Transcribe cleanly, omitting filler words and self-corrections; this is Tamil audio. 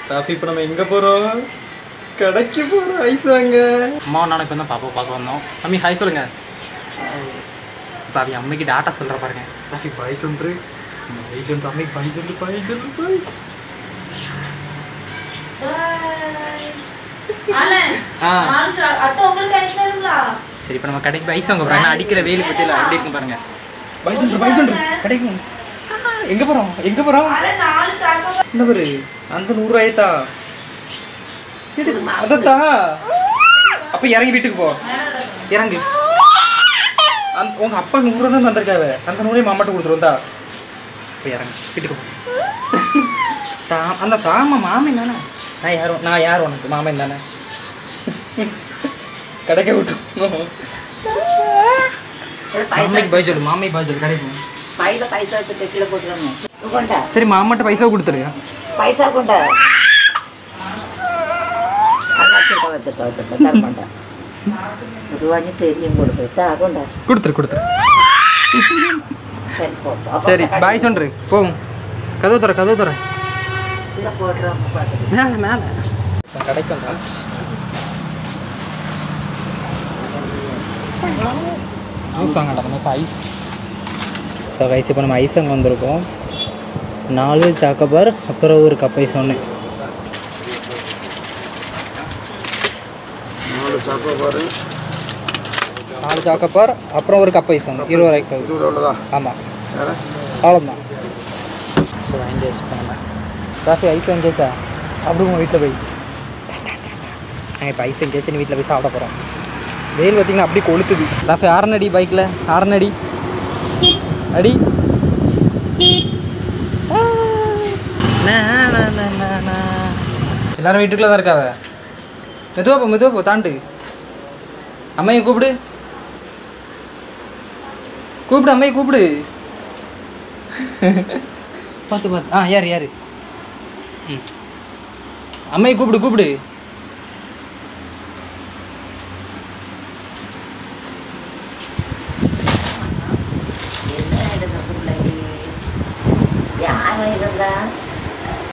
ராஃபி இப்போ நம்ம எங்கே போகிறோம்? கடைக்கு போகிறோம் ஐஸ் வாங்க. அம்மா நானும் இப்போ தான் பாப்பா பார்க்க வந்தோம். அம்மி ஹாய் சொல்லுங்க. இப்போ அவன் அம்மைக்கு டாட்டா சொல்கிற பாருங்க. ராஃபி பாய் சொல்று. பாய் சொல்லு அம்மைக்கு பாய் சொல்லு பாய் சொல்லு பாய். சரி இப்போ நம்ம கடைக்கு ஐஸ் வாங்க போகிறோம். அடிக்கிற வெயில் பற்றியில் அப்படி இருக்கு பாருங்க. பாய் சொல்று கடைக்கு எங்கே போகிறோம்? எங்கே போகிறோம்? என்ன பாரு அந்த 100 ரூபாயத்தா அதத்தா. அப்போ இறங்கி வீட்டுக்கு போ. இறங்கு. உங்கள் அப்பா 100 ரூபா தான் தந்திருக்காவ. அந்த 100 மாமாட்ட கொடுத்துருவோம் தா. இப்போ இறங்கு வீட்டுக்கு போ. அந்த தாமா மாமன் தானே. நான் யார் உனக்கு மாமன் தானே. கடைக்க விட்டு மாமிக்கு பாய் சொல்லு. மாமி பாய் சொல்லு. கடைக்கு பைசா வச்சு கீழே போட்டுருங்க. சரி மாமாட்ட பைசா கொடுத்துரு. பைசா கொண்டா வச்சிருக்கா தர மாட்டேன். ரூபாய்னு தெரியும் கொடுத்து கொண்டா கொடுத்துரு. சரி பாய் சொல்றே. போவோம். கதவு தர இல்லை போட்டுறோம். மேலே கடைக்கு வந்தாச்சு. ஐஸ் வாங்கடா நம்ம இப்போ ஐஸ். ஸோ ஐஸ் இப்போ நம்ம ஐஸ் அங்கே வந்திருக்கோம். 4 சாக்கோபார் அப்புறம் ஒரு கப் ஐஸ் ஒன்று. 4 சாக்கோபார் அப்புறம் ஒரு கப் ஐஸ் ஒன்று 20 ரூபாய்க்கு. ஆமாம் அவ்வளோதான். ஸோ வாங்கியாச்சு. இப்போ நம்ம ராஃபி ஐஸ் வாங்கியாச்சா? சாப்பிடுவோம் வீட்டில் போய். நாங்கள் இப்போ ஐஸ் வாங்கியாச்சு வீட்டில் போய் சாப்பிட போகிறோம். வெயில் பார்த்திங்கன்னா அப்படி கொளுத்துது. ராஃபி ஆரன் அடி பைக்கில். ஆரன் அடி அடி. எல்லாரும் வீட்டுக்குள்ளே தான் இருக்காவ. மெதுவா போ தாண்டு. அம்மையை கூப்பிடு அம்மையை கூப்பிடு. பார்த்து யாரு அம்மையை கூப்பிடு. யாரும் இருந்தா